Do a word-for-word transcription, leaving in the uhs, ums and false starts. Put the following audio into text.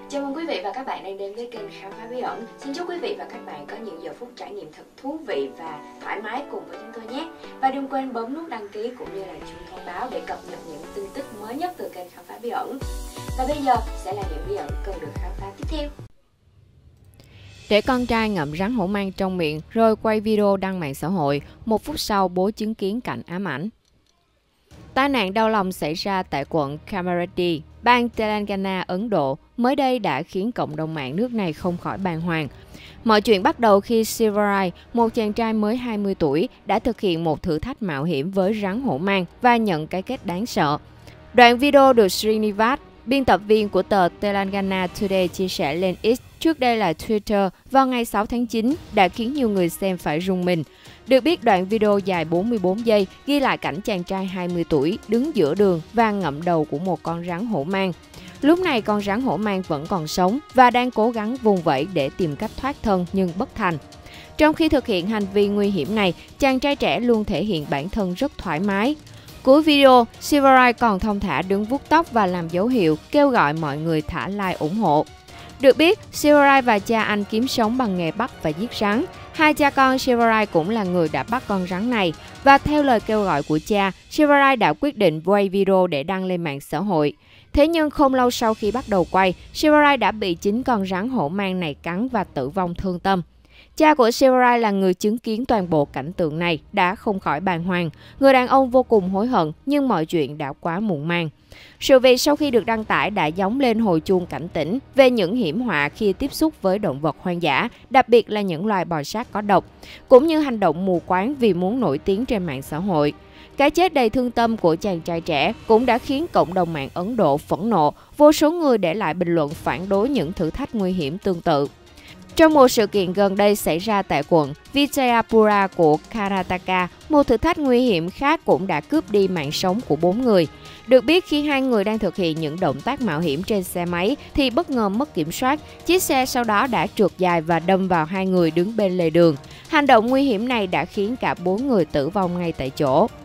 Chào mừng quý vị và các bạn đang đến với kênh Khám phá bí ẩn. Xin chúc quý vị và các bạn có những giờ phút trải nghiệm thật thú vị và thoải mái cùng với chúng tôi nhé. Và đừng quên bấm nút đăng ký cũng như là chuông thông báo để cập nhật những tin tức mới nhất từ kênh Khám phá bí ẩn. Và bây giờ sẽ là những bí ẩn cần được khám phá tiếp theo. Để con trai ngậm rắn hổ mang trong miệng rồi quay video đăng mạng xã hội, một phút sau bố chứng kiến cảnh ám ảnh. Tai nạn đau lòng xảy ra tại quận Kamareddy, bang Telangana, Ấn Độ, mới đây đã khiến cộng đồng mạng nước này không khỏi bàng hoàng. Mọi chuyện bắt đầu khi Silverai, một chàng trai mới hai mươi tuổi, đã thực hiện một thử thách mạo hiểm với rắn hổ mang và nhận cái kết đáng sợ. Đoạn video được Srinivas, biên tập viên của tờ Telangana Today, chia sẻ lên X, trước đây là Twitter, vào ngày sáu tháng chín, đã khiến nhiều người xem phải rùng mình. Được biết, đoạn video dài bốn mươi bốn giây ghi lại cảnh chàng trai hai mươi tuổi đứng giữa đường và ngậm đầu của một con rắn hổ mang. Lúc này con rắn hổ mang vẫn còn sống và đang cố gắng vùng vẫy để tìm cách thoát thân nhưng bất thành. Trong khi thực hiện hành vi nguy hiểm này, chàng trai trẻ luôn thể hiện bản thân rất thoải mái. Cuối video, Silverai còn thong thả đứng vuốt tóc và làm dấu hiệu kêu gọi mọi người thả like ủng hộ. Được biết, Silverai và cha anh kiếm sống bằng nghề bắt và giết rắn. Hai cha con Silverai cũng là người đã bắt con rắn này. Và theo lời kêu gọi của cha, Silverai đã quyết định quay video để đăng lên mạng xã hội. Thế nhưng không lâu sau khi bắt đầu quay, Silverai đã bị chính con rắn hổ mang này cắn và tử vong thương tâm. Cha của Silverai là người chứng kiến toàn bộ cảnh tượng này đã không khỏi bàng hoàng. Người đàn ông vô cùng hối hận nhưng mọi chuyện đã quá muộn màng. Sự việc sau khi được đăng tải đã gióng lên hồi chuông cảnh tỉnh về những hiểm họa khi tiếp xúc với động vật hoang dã, đặc biệt là những loài bò sát có độc, cũng như hành động mù quáng vì muốn nổi tiếng trên mạng xã hội. Cái chết đầy thương tâm của chàng trai trẻ cũng đã khiến cộng đồng mạng Ấn Độ phẫn nộ, vô số người để lại bình luận phản đối những thử thách nguy hiểm tương tự. Trong một sự kiện gần đây xảy ra tại quận Vijayapura của Karnataka, một thử thách nguy hiểm khác cũng đã cướp đi mạng sống của bốn người. Được biết, khi hai người đang thực hiện những động tác mạo hiểm trên xe máy thì bất ngờ mất kiểm soát, chiếc xe sau đó đã trượt dài và đâm vào hai người đứng bên lề đường. Hành động nguy hiểm này đã khiến cả bốn người tử vong ngay tại chỗ.